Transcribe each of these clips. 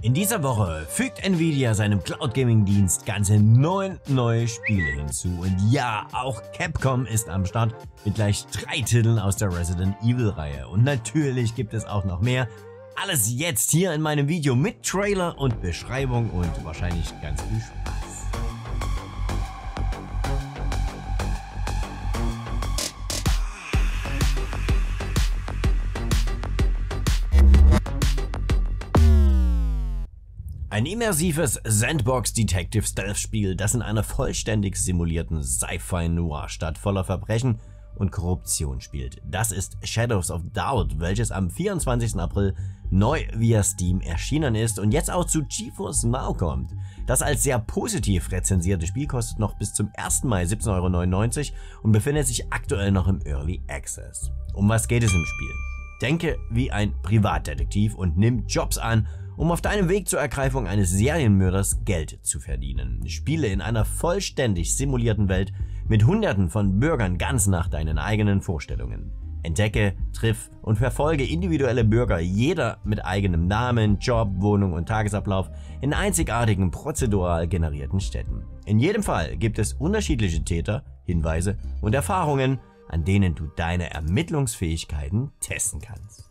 In dieser Woche fügt Nvidia seinem Cloud Gaming Dienst ganze 9 neue Spiele hinzu. Und ja, auch Capcom ist am Start mit gleich 3 Titeln aus der Resident Evil Reihe. Und natürlich gibt es auch noch mehr. Alles jetzt hier in meinem Video mit Trailer und Beschreibung und wahrscheinlich ganz viel Spaß. Ein immersives Sandbox-Detective-Stealth-Spiel, das in einer vollständig simulierten Sci-Fi-Noir-Stadt voller Verbrechen und Korruption spielt. Das ist Shadows of Doubt, welches am 24. April neu via Steam erschienen ist und jetzt auch zu GeForce Now kommt. Das als sehr positiv rezensierte Spiel kostet noch bis zum 1. Mai 17,99 € und befindet sich aktuell noch im Early Access. Um was geht es im Spiel? Denke wie ein Privatdetektiv und nimm Jobs an, um auf deinem Weg zur Ergreifung eines Serienmörders Geld zu verdienen. Spiele in einer vollständig simulierten Welt mit Hunderten von Bürgern ganz nach deinen eigenen Vorstellungen. Entdecke, triff und verfolge individuelle Bürger, jeder mit eigenem Namen, Job, Wohnung und Tagesablauf in einzigartigen prozedural generierten Städten. In jedem Fall gibt es unterschiedliche Täter, Hinweise und Erfahrungen, an denen du deine Ermittlungsfähigkeiten testen kannst.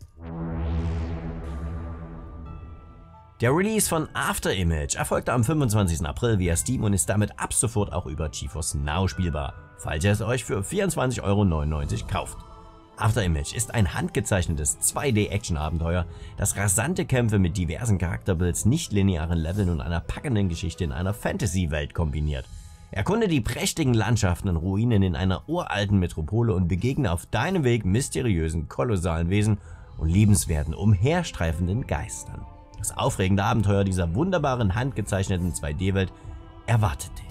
Der Release von Afterimage erfolgte am 25. April via Steam und ist damit ab sofort auch über GeForce Now spielbar, falls ihr es euch für 24,99 € kauft. Afterimage ist ein handgezeichnetes 2D-Action-Abenteuer, das rasante Kämpfe mit diversen Charakterbuilds, nicht-linearen Leveln und einer packenden Geschichte in einer Fantasy-Welt kombiniert. Erkunde die prächtigen Landschaften und Ruinen in einer uralten Metropole und begegne auf deinem Weg mysteriösen, kolossalen Wesen und liebenswerten, umherstreifenden Geistern. Das aufregende Abenteuer dieser wunderbaren, handgezeichneten 2D-Welt erwartet dich.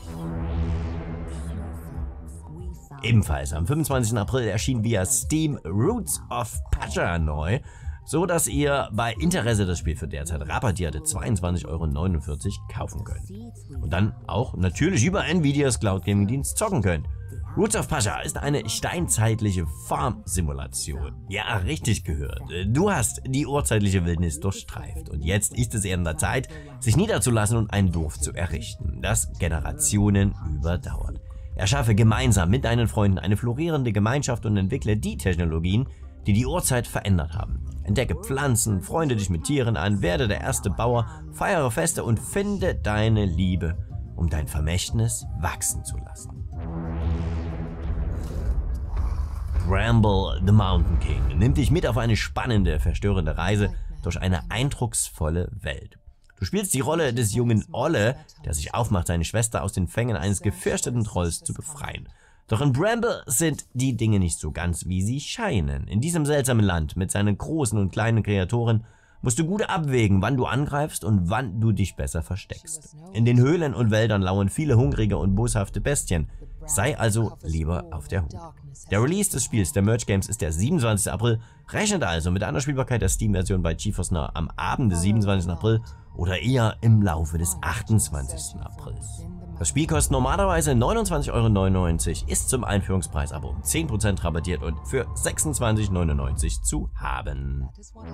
Ebenfalls am 25. April erschien via Steam Roots of Pasha neu, so dass ihr bei Interesse das Spiel für derzeit rabattierte 22,49 € kaufen könnt. Und dann auch natürlich über Nvidias Cloud Gaming Dienst zocken könnt. Roots of Pasha ist eine steinzeitliche Farm-Simulation. Ja, richtig gehört. Du hast die urzeitliche Wildnis durchstreift und jetzt ist es an der Zeit, sich niederzulassen und ein Dorf zu errichten, das Generationen überdauert. Erschaffe gemeinsam mit deinen Freunden eine florierende Gemeinschaft und entwickle die Technologien, die die Urzeit verändert haben. Entdecke Pflanzen, freunde dich mit Tieren an, werde der erste Bauer, feiere Feste und finde deine Liebe, um dein Vermächtnis wachsen zu lassen. Bramble the Mountain King nimmt dich mit auf eine spannende, verstörende Reise durch eine eindrucksvolle Welt. Du spielst die Rolle des jungen Olle, der sich aufmacht, seine Schwester aus den Fängen eines gefürchteten Trolls zu befreien. Doch in Bramble sind die Dinge nicht so ganz, wie sie scheinen. In diesem seltsamen Land mit seinen großen und kleinen Kreaturen musst du gut abwägen, wann du angreifst und wann du dich besser versteckst. In den Höhlen und Wäldern lauern viele hungrige und boshafte Bestien. Sei also lieber auf der Hut. Der Release des Spiels der Merge Games ist der 27. April, rechnet also mit einer Spielbarkeit der Steam-Version bei GeForce Now am Abend des 27. April oder eher im Laufe des 28. Aprils. Das Spiel kostet normalerweise 29,99 €, ist zum Einführungspreis aber um 10% rabattiert und für 26,99 € zu haben.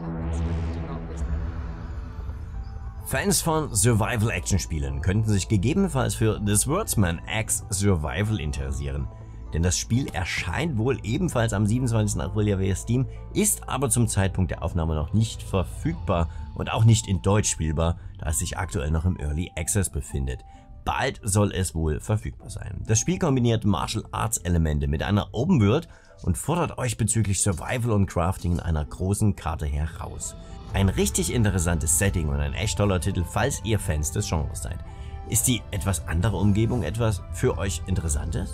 Fans von Survival-Action-Spielen könnten sich gegebenenfalls für The Swordsman X Survival interessieren. Denn das Spiel erscheint wohl ebenfalls am 27. April via Steam, ist aber zum Zeitpunkt der Aufnahme noch nicht verfügbar und auch nicht in Deutsch spielbar, da es sich aktuell noch im Early Access befindet. Bald soll es wohl verfügbar sein. Das Spiel kombiniert Martial Arts Elemente mit einer Open World und fordert euch bezüglich Survival und Crafting in einer großen Karte heraus. Ein richtig interessantes Setting und ein echt toller Titel, falls ihr Fans des Genres seid. Ist die etwas andere Umgebung etwas für euch Interessantes?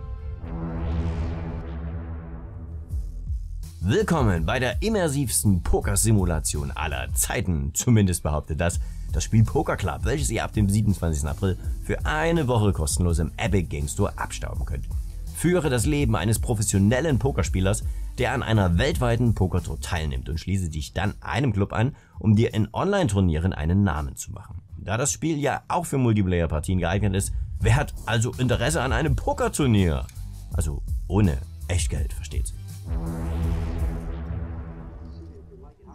Willkommen bei der immersivsten Pokersimulation aller Zeiten, zumindest behauptet das Spiel Poker Club, welches ihr ab dem 27. April für eine Woche kostenlos im Epic Games Store abstauben könnt. Führe das Leben eines professionellen Pokerspielers, der an einer weltweiten Pokertour teilnimmt und schließe dich dann einem Club an, um dir in Online-Turnieren einen Namen zu machen. Da das Spiel ja auch für Multiplayer-Partien geeignet ist, wer hat also Interesse an einem Pokerturnier? Also ohne Echtgeld, versteht sich.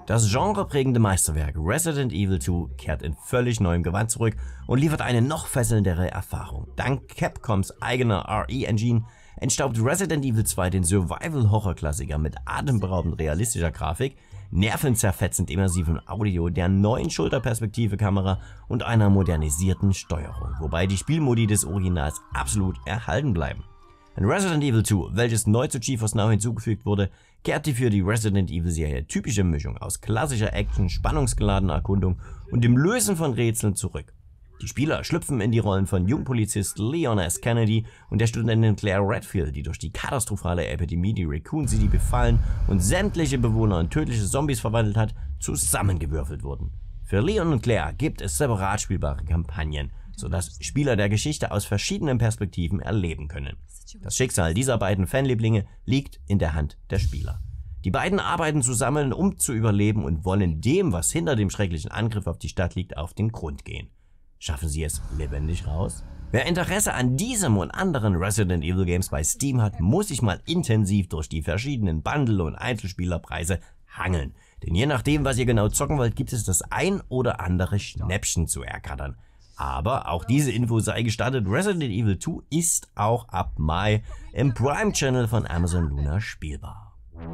Das genreprägende Meisterwerk Resident Evil 2 kehrt in völlig neuem Gewand zurück und liefert eine noch fesselndere Erfahrung. Dank Capcoms eigener RE-Engine entstaubt Resident Evil 2 den Survival-Horror-Klassiker mit atemberaubend realistischer Grafik, nervenzerfetzend immersiven Audio, der neuen Schulterperspektive-Kamera und einer modernisierten Steuerung, wobei die Spielmodi des Originals absolut erhalten bleiben. In Resident Evil 2, welches neu zu GeForce Now hinzugefügt wurde, kehrt die für die Resident Evil Serie typische Mischung aus klassischer Action, spannungsgeladener Erkundung und dem Lösen von Rätseln zurück. Die Spieler schlüpfen in die Rollen von Jungpolizist Leon S. Kennedy und der Studentin Claire Redfield, die durch die katastrophale Epidemie, die Raccoon City befallen und sämtliche Bewohner in tödliche Zombies verwandelt hat, zusammengewürfelt wurden. Für Leon und Claire gibt es separat spielbare Kampagnen, sodass Spieler der Geschichte aus verschiedenen Perspektiven erleben können. Das Schicksal dieser beiden Fanlieblinge liegt in der Hand der Spieler. Die beiden arbeiten zusammen, um zu überleben und wollen dem, was hinter dem schrecklichen Angriff auf die Stadt liegt, auf den Grund gehen. Schaffen sie es lebendig raus? Wer Interesse an diesem und anderen Resident Evil Games bei Steam hat, muss sich mal intensiv durch die verschiedenen Bundle- und Einzelspielerpreise hangeln. Denn je nachdem, was ihr genau zocken wollt, gibt es das ein oder andere Schnäppchen zu ergattern. Aber auch diese Info sei gestattet, Resident Evil 2 ist auch ab Mai im Prime Channel von Amazon Luna spielbar.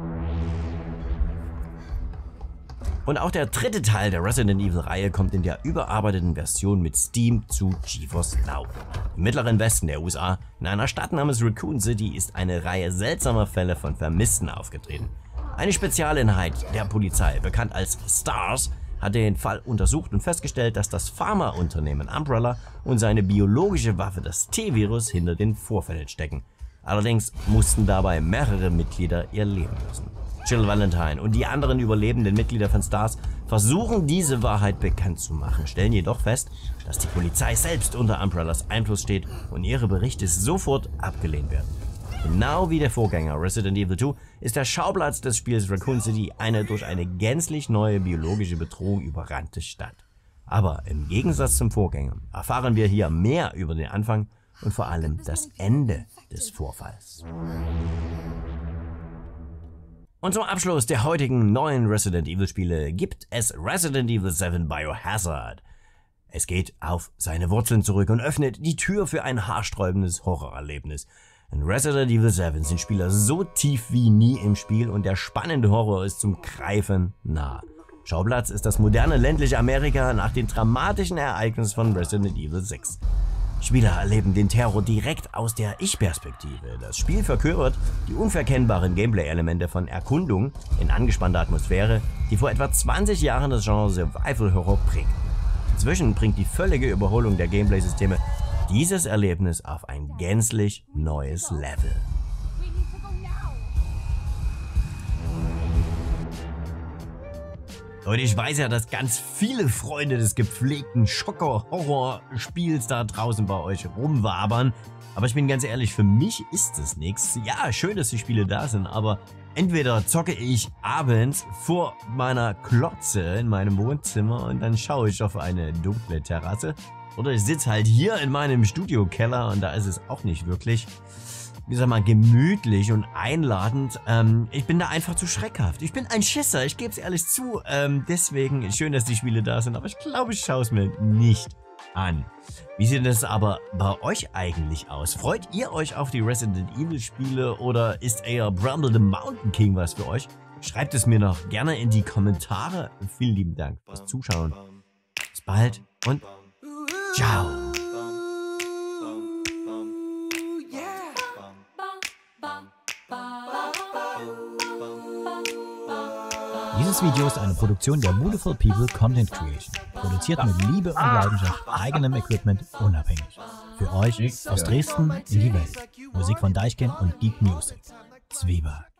Und auch der dritte Teil der Resident Evil Reihe kommt in der überarbeiteten Version mit Steam zu GeForce Now. Im mittleren Westen der USA, in einer Stadt namens Raccoon City, ist eine Reihe seltsamer Fälle von Vermissten aufgetreten. Eine Spezialeinheit der Polizei, bekannt als STARS, hat den Fall untersucht und festgestellt, dass das Pharmaunternehmen Umbrella und seine biologische Waffe, das T-Virus, hinter den Vorfällen stecken. Allerdings mussten dabei mehrere Mitglieder ihr Leben lassen. Jill Valentine und die anderen überlebenden Mitglieder von STARS versuchen, diese Wahrheit bekannt zu machen, stellen jedoch fest, dass die Polizei selbst unter Umbrellas Einfluss steht und ihre Berichte sofort abgelehnt werden. Genau wie der Vorgänger Resident Evil 2 ist der Schauplatz des Spiels Raccoon City eine durch eine gänzlich neue biologische Bedrohung überrannte Stadt. Aber im Gegensatz zum Vorgänger erfahren wir hier mehr über den Anfang und vor allem das Ende des Vorfalls. Und zum Abschluss der heutigen neuen Resident Evil Spiele gibt es Resident Evil 7 Biohazard. Es geht auf seine Wurzeln zurück und öffnet die Tür für ein haarsträubendes Horrorerlebnis. In Resident Evil 7 sind Spieler so tief wie nie im Spiel und der spannende Horror ist zum Greifen nah. Schauplatz ist das moderne ländliche Amerika nach den dramatischen Ereignissen von Resident Evil 6. Spieler erleben den Terror direkt aus der Ich-Perspektive. Das Spiel verkörpert die unverkennbaren Gameplay-Elemente von Erkundung in angespannter Atmosphäre, die vor etwa 20 Jahren das Genre Survival Horror prägten. Inzwischen bringt die völlige Überholung der Gameplay-Systeme dieses Erlebnis auf ein gänzlich neues Level. Und ich weiß ja, dass ganz viele Freunde des gepflegten Schocker-Horror-Spiels da draußen bei euch rumwabern. Aber ich bin ganz ehrlich, für mich ist es nichts. Ja, schön, dass die Spiele da sind, aber entweder zocke ich abends vor meiner Klotze in meinem Wohnzimmer und dann schaue ich auf eine dunkle Terrasse. Oder ich sitze halt hier in meinem Studiokeller und da ist es auch nicht wirklich, wie sag mal, gemütlich und einladend. Ich bin da einfach zu schreckhaft. Ich bin ein Schisser, ich gebe es ehrlich zu. Deswegen schön, dass die Spiele da sind, aber ich glaube, ich schaue es mir nicht an. Wie sieht es aber bei euch eigentlich aus? Freut ihr euch auf die Resident Evil Spiele oder ist eher Bramble the Mountain King was für euch? Schreibt es mir noch gerne in die Kommentare. Vielen lieben Dank fürs Zuschauen. Bis bald und ciao. Dieses Video ist eine Produktion der Beautiful People Content Creation. Produziert mit Liebe und Leidenschaft, eigenem Equipment, unabhängig. Für euch aus Dresden in die Welt. Musik von Deichkind und Geek Music. Zwieback.